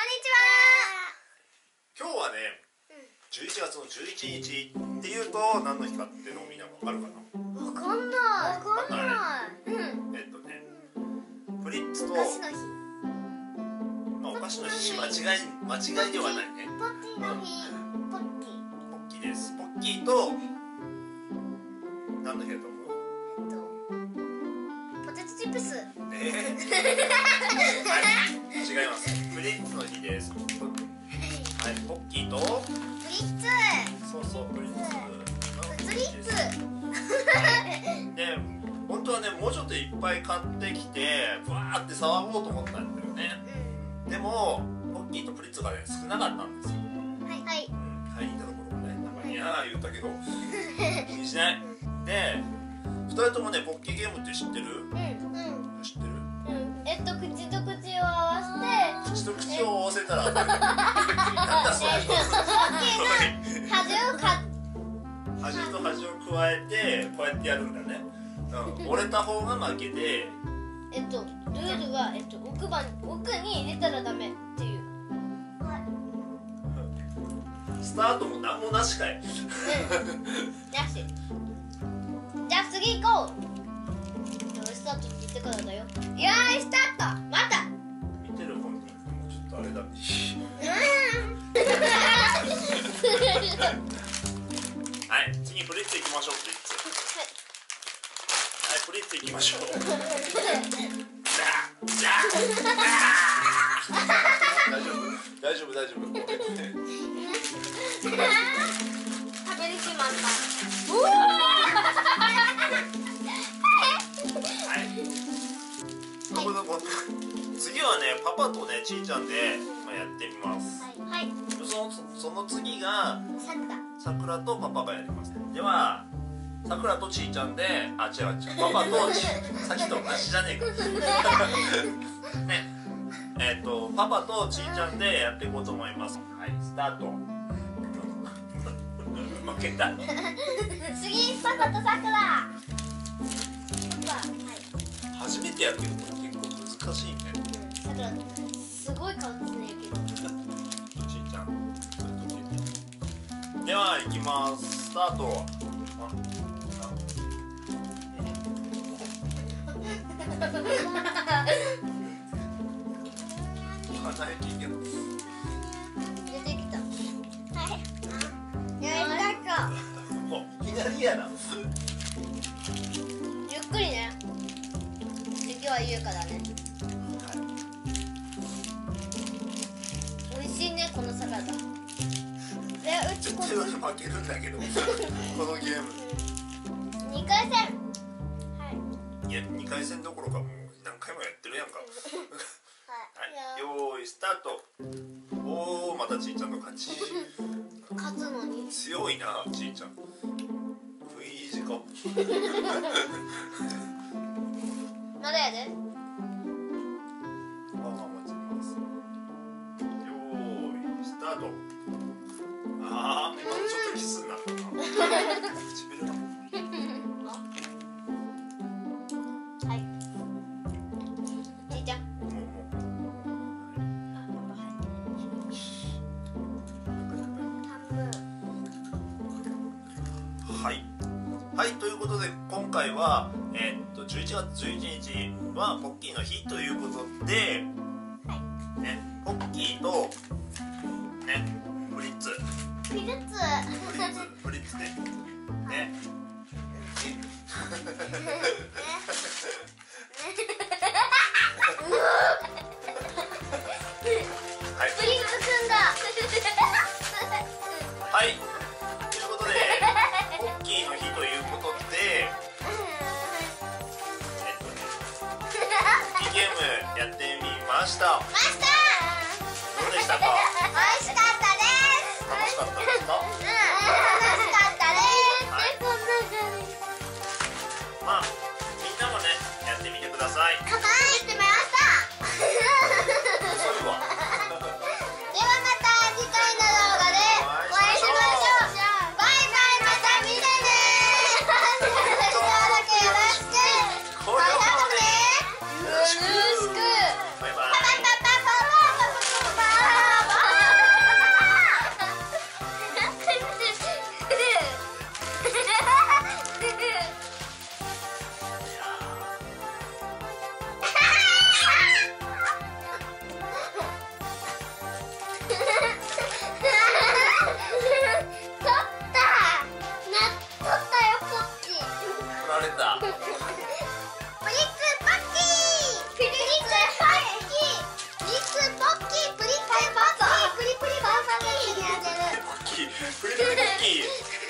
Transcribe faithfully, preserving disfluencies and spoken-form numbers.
今日はね、じゅういちがつのじゅういちにちっていうと何の日かっていうのをみんなわかるかな？ わかんない。 わかんない。 うん。 えっとね、プリッツとお菓子の日。 まあお菓子の日間違い間違いではないね。 ポッキーの日。ポッキー。 ポッキーです。ポッキーと何の日だと思う？ えっとポテトチップス。 えー、はい、違います。プリッツの日です。はい、ポッキーとプリッツ。 そうそう、プリッツ。 プリッツ。 で、本当はね、もうちょっといっぱい買ってきてバーって騒ごうと思ったんだよね。でもポッキーとプリッツがね少なかったんですよ。 はいはい。 買いに行ったところがね、なんかにゃー言ったけど気にしない。で、ふたりともね、ポッキーゲームって知ってる？ うんうん。 知ってる？ うん。えっと口と口を合わせて。 口と口を合わせたら当たる。なんだそれ。 端をか端と端を加えてこうやってやるんだね。うん、折れた方が負けで。 えっとルールはえっと奥歯奥に入れたらダメっていう。 スタートも何もなしかい。 うん。なし。じゃあ次行こう。スタートって言ってからだよ。よーいスタート。また。 見てる本人もちょっとあれだ。はい、次プリッツ行きましょう。プリッツ。はい、プリッツ行きましょう。じゃあ、じゃあ、大丈夫、大丈夫、大丈夫。 食べれしまった。 はい。このこの次はね、パパとね、ちーちゃんで、まあ、やってみます。 はい。 そのその次がさくら。 さくらとパパがやります。では、さくらとちーちゃんで、あ、違う違う、パパとちさっきと同じじゃねえか。ね、えっとパパとちーちゃんでやっていこうと思います。はい、スタート。負けた。 次パパとさくら。パパ。はい。 初めてやるけど結構難しいね。 さくらすごい顔ですねけど。 ちーちゃん。では行きます。スタート。ああないといいけど。 出てきた。はい。やりたか。 もういきなりやな。 ゆっくりね。次は言うからね。美味しいねこのサラダ。え、うちこ絶対負けるんだけどこのゲーム。 にかいせん。はい。 いやにかいせんどころかもう何回もやってるやんか。はい、よーいスタート。おお、またちーちゃんの勝ち。 勝つのに強いなちーちゃん。食い意地か。 まだやで。 まあまあ待ちます。よーいスタート。ああ、今ちょっとキスになったな。唇だ。 はい。ちーちゃん。 もうもう。 あ、パパはい。半分。 はい。はい、ということで今回はえー、っとじゅういちがつじゅういちにちはポッキーの日ということで、 はい。 ね、ポッキーとね、プリッツ。 ピルツ。 プリッツ、プリッツね。ね。はい。 プリッツくんだ。 はい。ということで、ポッキーの日ということで、えっとね、ポッキーゲームやってみました。 マスター。 どうでしたか？ 美味しかったです。 楽しかったですか？ うん、楽しかったです。 はい。 こんな感じ。 まあ、みんなもね、やってみてください。 はい、やってみました。 遅いわ。 ではまた次回の動画でお会いしましょう。バイバイ、また見てね。よろしく。 高評価もね。 よろしく。 バイバイ。 パパパパパレンダー。 プリッツポッキー、プリッツポッキー、プリッツポッキー、プリッツポッキー、プリプリポッキーってやってる。 ポッキー、プリプリポッキー。